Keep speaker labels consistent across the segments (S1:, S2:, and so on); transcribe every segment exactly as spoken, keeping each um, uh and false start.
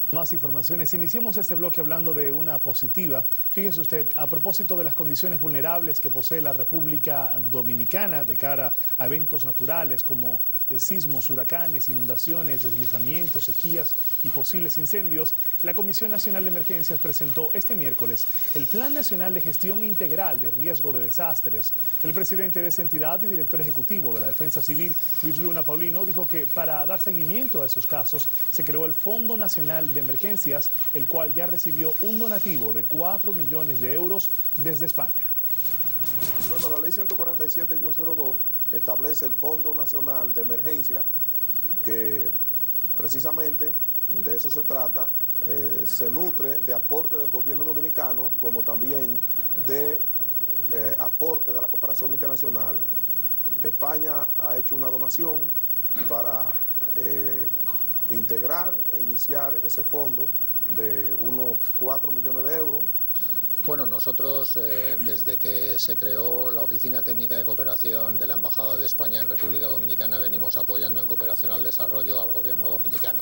S1: Más informaciones. Iniciamos este bloque hablando de una positiva. Fíjese usted, a propósito de las condiciones vulnerables que posee la República Dominicana de cara a eventos naturales como sismos, huracanes, inundaciones, deslizamientos, sequías y posibles incendios, la Comisión Nacional de Emergencias presentó este miércoles el Plan Nacional de Gestión Integral de Riesgo de Desastres. El presidente de esa entidad y director ejecutivo de la Defensa Civil, Luis Luna Paulino, dijo que para dar seguimiento a esos casos se creó el Fondo Nacional de Emergencias, el cual ya recibió un donativo de cuatro millones de euros desde España.
S2: Bueno, la ley ciento cuarenta y siete guión cero dos establece el Fondo Nacional de Emergencia, que precisamente de eso se trata, eh, se nutre de aporte del gobierno dominicano, como también de eh, aporte de la cooperación internacional. España ha hecho una donación para eh, integrar e iniciar ese fondo de unos cuatro millones de euros.
S3: Bueno, nosotros eh, desde que se creó la Oficina Técnica de Cooperación de la Embajada de España en República Dominicana venimos apoyando en cooperación al desarrollo al gobierno dominicano.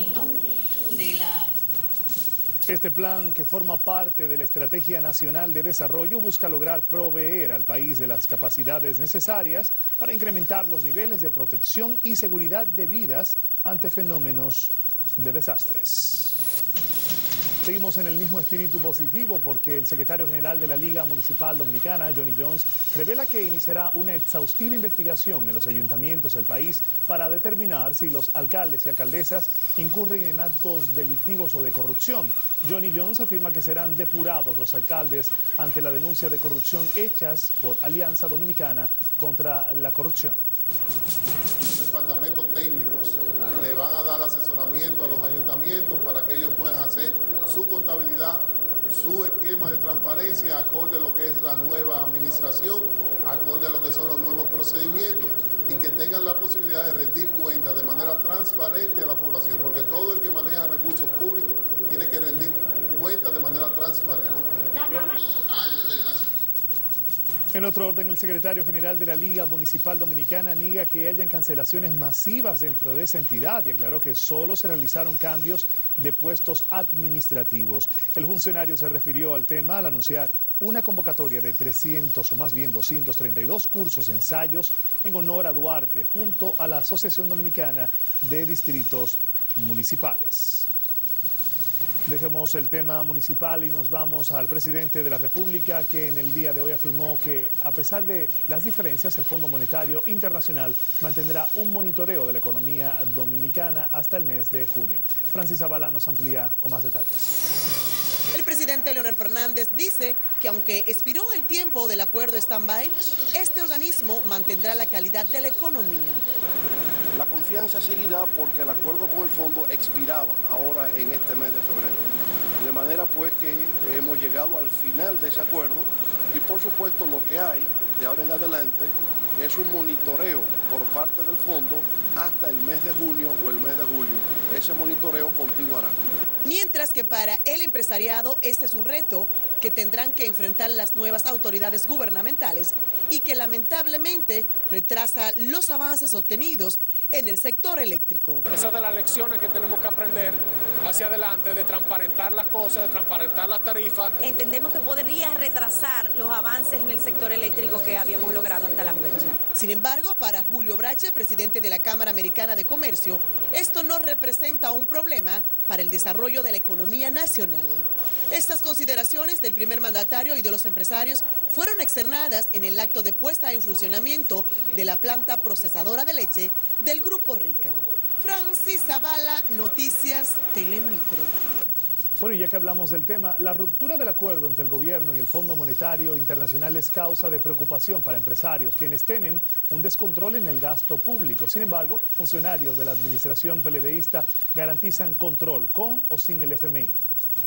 S1: Este plan, que forma parte de la Estrategia Nacional de Desarrollo, busca lograr proveer al país de las capacidades necesarias para incrementar los niveles de protección y seguridad debidas ante fenómenos de desastres. Seguimos en el mismo espíritu positivo porque el secretario general de la Liga Municipal Dominicana, Johnny Jones, revela que iniciará una exhaustiva investigación en los ayuntamientos del país para determinar si los alcaldes y alcaldesas incurren en actos delictivos o de corrupción. Johnny Jones afirma que serán depurados los alcaldes ante la denuncia de corrupción hechas por Alianza Dominicana contra la Corrupción.
S4: Departamentos técnicos le van a dar asesoramiento a los ayuntamientos para que ellos puedan hacer su contabilidad, su esquema de transparencia acorde a lo que es la nueva administración, acorde a lo que son los nuevos procedimientos y que tengan la posibilidad de rendir cuentas de manera transparente a la población, porque todo el que maneja recursos públicos tiene que rendir cuentas de manera transparente.
S1: En otro orden, el secretario general de la Liga Municipal Dominicana niega que hayan cancelaciones masivas dentro de esa entidad y aclaró que solo se realizaron cambios de puestos administrativos. El funcionario se refirió al tema al anunciar una convocatoria de trescientos o más bien doscientos treinta y dos cursos de ensayos en honor a Duarte junto a la Asociación Dominicana de Distritos Municipales. Dejemos el tema municipal y nos vamos al presidente de la República, que en el día de hoy afirmó que a pesar de las diferencias, el Fondo Monetario Internacional mantendrá un monitoreo de la economía dominicana hasta el mes de junio. Francis Zavala nos amplía con más detalles.
S5: El presidente Leonel Fernández dice que aunque expiró el tiempo del acuerdo stand-by, este organismo mantendrá la calidad de la economía.
S6: La confianza seguirá porque el acuerdo con el fondo expiraba ahora en este mes de febrero. De manera pues que hemos llegado al final de ese acuerdo y por supuesto lo que hay de ahora en adelante es un monitoreo por parte del fondo hasta el mes de junio o el mes de julio. Ese monitoreo continuará.
S5: Mientras que para el empresariado este es un reto que tendrán que enfrentar las nuevas autoridades gubernamentales y que lamentablemente retrasa los avances obtenidos en el sector eléctrico.
S7: Esas de las lecciones que tenemos que aprender hacia adelante, de transparentar las cosas, de transparentar las tarifas.
S8: Entendemos que podría retrasar los avances en el sector eléctrico que habíamos logrado hasta la fecha.
S5: Sin embargo, para Julio Brache, presidente de la Cámara Americana de Comercio, esto no representa un problema para el desarrollo de la economía nacional. Estas consideraciones del primer mandatario y de los empresarios fueron externadas en el acto de puesta en funcionamiento de la planta procesadora de leche del Grupo Rica. Francis Zavala, Noticias Telemicro.
S1: Bueno, y ya que hablamos del tema, la ruptura del acuerdo entre el gobierno y el Fondo Monetario Internacional es causa de preocupación para empresarios, quienes temen un descontrol en el gasto público. Sin embargo, funcionarios de la administración peledeísta garantizan control con o sin el F M I.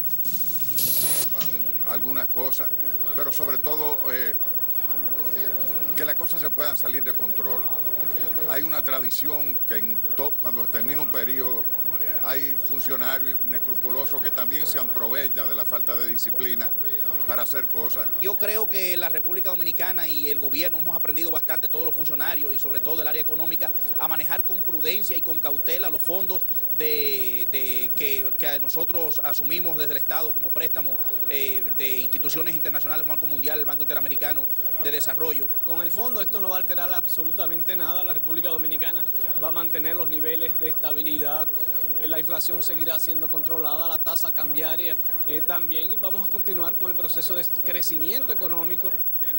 S9: Algunas cosas, pero sobre todo eh, que las cosas se puedan salir de control. Hay una tradición que en to, cuando termina un periodo hay funcionarios inescrupulosos que también se aprovechan de la falta de disciplina para hacer cosas.
S10: Yo creo que la República Dominicana y el gobierno hemos aprendido bastante, todos los funcionarios y sobre todo el área económica, a manejar con prudencia y con cautela los fondos de, de, que, que nosotros asumimos desde el Estado como préstamo eh, de instituciones internacionales, el Banco Mundial, el Banco Interamericano de Desarrollo.
S11: Con el fondo esto no va a alterar absolutamente nada, la República Dominicana va a mantener los niveles de estabilidad, la inflación seguirá siendo controlada, la tasa cambiaria eh, también, y vamos a continuar con el proceso de crecimiento económico.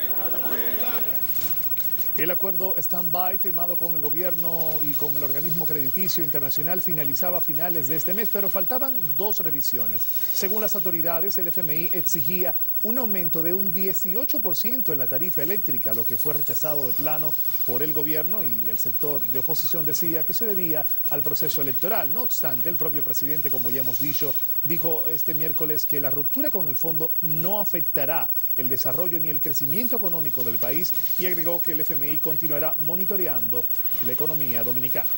S1: El acuerdo stand-by firmado con el gobierno y con el organismo crediticio internacional finalizaba a finales de este mes, pero faltaban dos revisiones. Según las autoridades, el F M I exigía un aumento de un dieciocho por ciento en la tarifa eléctrica, lo que fue rechazado de plano por el gobierno, y el sector de oposición decía que se debía al proceso electoral. No obstante, el propio presidente, como ya hemos dicho, dijo este miércoles que la ruptura con el fondo no afectará el desarrollo ni el crecimiento económico del país, y agregó que el F M I y continuará monitoreando la economía dominicana.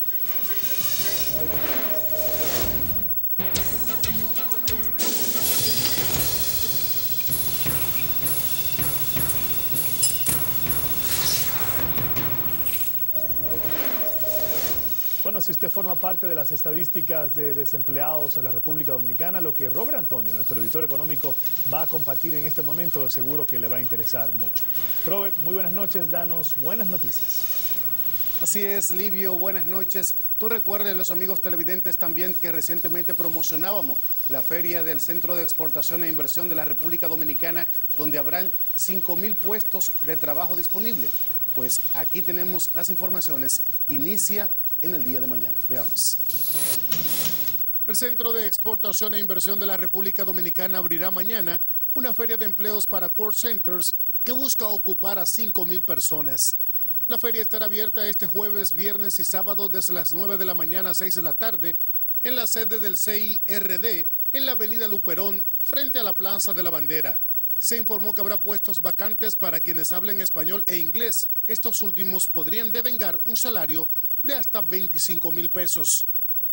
S1: Bueno, si usted forma parte de las estadísticas de desempleados en la República Dominicana, lo que Robert Antonio, nuestro editor económico, va a compartir en este momento, seguro que le va a interesar mucho. Robert, muy buenas noches, danos buenas noticias.
S12: Así es, Livio, buenas noches. Tú recuerdes, los amigos televidentes, también que recientemente promocionábamos la Feria del Centro de Exportación e Inversión de la República Dominicana, donde habrán cinco mil puestos de trabajo disponibles. Pues aquí tenemos las informaciones. Inicia en el día de mañana. Veamos. El Centro de Exportación e Inversión de la República Dominicana abrirá mañana una feria de empleos para call centers que busca ocupar a cinco mil personas. La feria estará abierta este jueves, viernes y sábado desde las nueve de la mañana a seis de la tarde en la sede del C I R D en la avenida Luperón frente a la Plaza de la Bandera. Se informó que habrá puestos vacantes para quienes hablen español e inglés. Estos últimos podrían devengar un salario de hasta veinticinco mil pesos.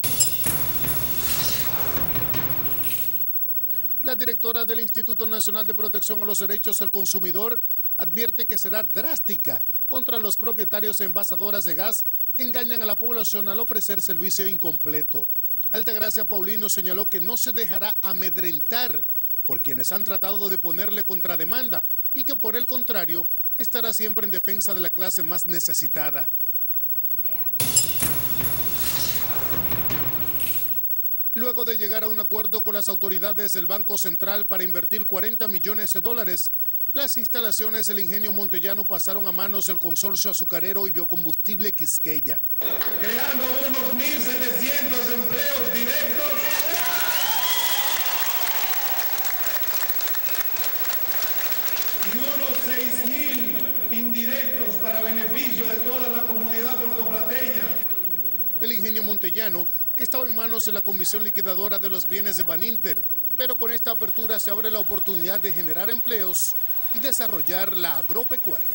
S12: La directora del Instituto Nacional de Protección a los Derechos del Consumidor advierte que será drástica contra los propietarios de envasadoras de gas que engañan a la población al ofrecer servicio incompleto. Altagracia Paulino señaló que no se dejará amedrentar por quienes han tratado de ponerle contrademanda y que por el contrario estará siempre en defensa de la clase más necesitada. Luego de llegar a un acuerdo con las autoridades del Banco Central para invertir cuarenta millones de dólares, las instalaciones del ingenio montellano pasaron a manos del Consorcio Azucarero y Biocombustible Quisqueya,
S13: creando unos mil setecientos empleos directos y unos seis mil indirectos para beneficio de toda la comunidad puertoplateña.
S12: El ingenio montellano, que estaba en manos de la Comisión Liquidadora de los Bienes de Baninter, pero con esta apertura se abre la oportunidad de generar empleos y desarrollar la agropecuaria.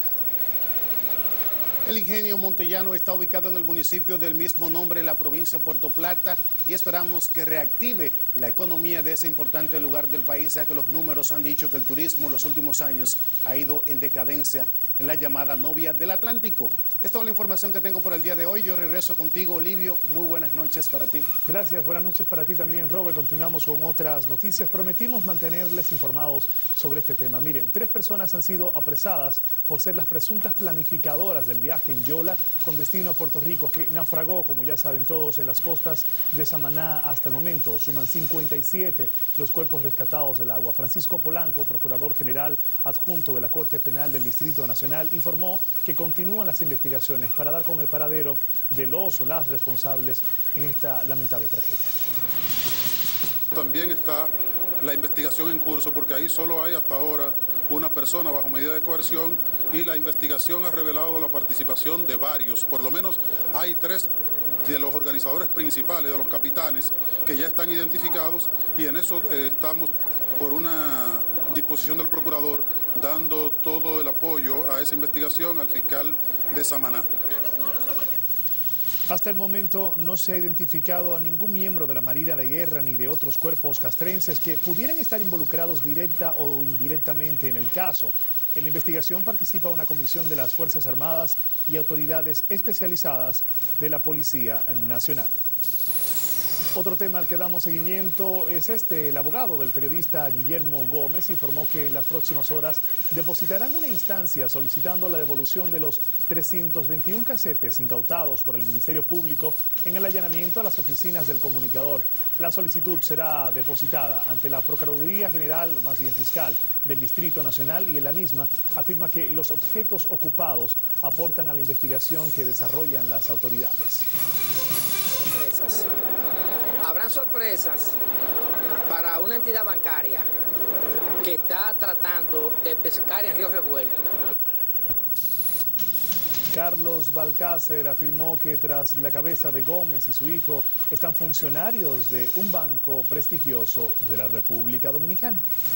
S12: El ingenio montellano está ubicado en el municipio del mismo nombre en la provincia de Puerto Plata y esperamos que reactive la economía de ese importante lugar del país, ya que los números han dicho que el turismo en los últimos años ha ido en decadencia en la llamada novia del Atlántico. Es toda la información que tengo por el día de hoy. Yo regreso contigo, Olivio. Muy buenas noches para ti.
S1: Gracias, buenas noches para ti también, Robert. Continuamos con otras noticias. Prometimos mantenerles informados sobre este tema. Miren, tres personas han sido apresadas por ser las presuntas planificadoras del viaje en Yola con destino a Puerto Rico, que naufragó, como ya saben todos, en las costas de Samaná hasta el momento. Suman cincuenta y siete los cuerpos rescatados del agua. Francisco Polanco, procurador general adjunto de la Corte Penal del Distrito Nacional, informó que continúan las investigaciones para dar con el paradero de los o las responsables en esta lamentable tragedia.
S14: También está la investigación en curso, porque ahí solo hay hasta ahora una persona bajo medida de coerción y la investigación ha revelado la participación de varios. Por lo menos hay tres de los organizadores principales, de los capitanes, que ya están identificados, y en eso eh, estamos por una disposición del procurador dando todo el apoyo a esa investigación al fiscal de Samaná.
S1: Hasta el momento no se ha identificado a ningún miembro de la Marina de Guerra ni de otros cuerpos castrenses que pudieran estar involucrados directa o indirectamente en el caso. En la investigación participa una comisión de las Fuerzas Armadas y autoridades especializadas de la Policía Nacional. Otro tema al que damos seguimiento es este. El abogado del periodista Guillermo Gómez informó que en las próximas horas depositarán una instancia solicitando la devolución de los trescientos veintiún casetes incautados por el Ministerio Público en el allanamiento a las oficinas del comunicador. La solicitud será depositada ante la Procuraduría General, o más bien fiscal, del Distrito Nacional, y en la misma afirma que los objetos ocupados aportan a la investigación que desarrollan las autoridades.
S15: Sorpresas. Habrán sorpresas para una entidad bancaria que está tratando de pescar en Río Revuelto.
S1: Carlos Balcácer afirmó que tras la cabeza de Gómez y su hijo están funcionarios de un banco prestigioso de la República Dominicana.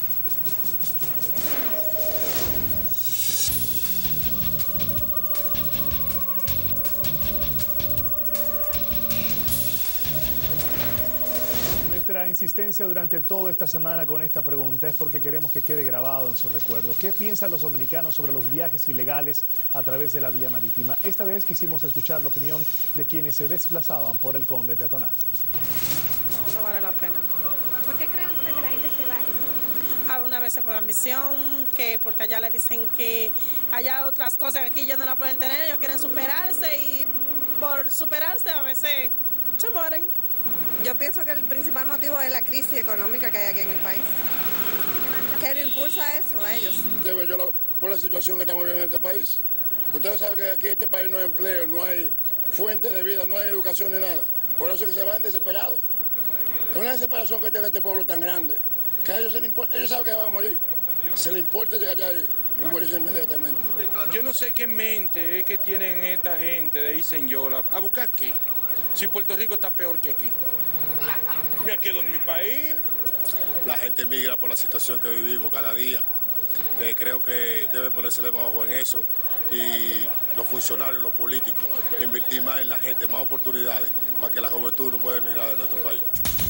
S1: Nuestra insistencia durante toda esta semana con esta pregunta es porque queremos que quede grabado en su recuerdo. ¿Qué piensan los dominicanos sobre los viajes ilegales a través de la vía marítima? Esta vez quisimos escuchar la opinión de quienes se desplazaban por el Conde Peatonal.
S16: No, no vale la pena.
S17: ¿Por qué creen ustedes que la gente se va?
S16: Algunas veces por ambición, que porque allá le dicen que allá otras cosas que aquí ellos no la pueden tener, ellos quieren superarse y por superarse a veces se mueren.
S18: Yo pienso que el principal motivo es la crisis económica que hay aquí en el país. ¿Qué lo impulsa eso a ellos?
S19: Debo yo la, por la situación que estamos viviendo en este país. Ustedes saben que aquí en este país no hay empleo, no hay fuente de vida, no hay educación ni nada. Por eso es que se van desesperados. Es una desesperación que tiene este pueblo tan grande, que a ellos se les importa, ellos saben que van a morir. Se les importa llegar allá y, y morirse inmediatamente.
S20: Yo no sé qué mente es que tienen esta gente de Isenyola. ¿A buscar qué? Si Puerto Rico está peor que aquí. Me quedo en mi país.
S21: La gente migra por la situación que vivimos cada día. Eh, creo que debe ponérsele más ojo en eso y los funcionarios, los políticos, invertir más en la gente, más oportunidades para que la juventud no pueda emigrar de nuestro país.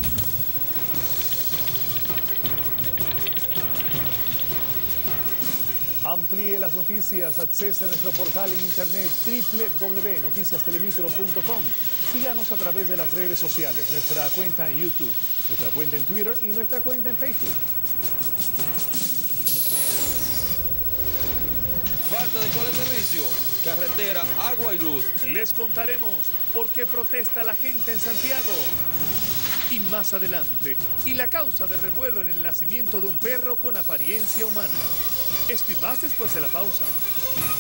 S1: Amplíe las noticias, accese a nuestro portal en internet doble u doble u doble u punto noticias telemicro punto com. Síganos a través de las redes sociales, nuestra cuenta en YouTube, nuestra cuenta en Twitter y nuestra cuenta en Facebook.
S22: Falta de cuál servicio, carretera, agua y luz.
S1: Les contaremos por qué protesta la gente en Santiago. Y más adelante, y la causa de revuelo en el nacimiento de un perro con apariencia humana. Esto y más después de la pausa.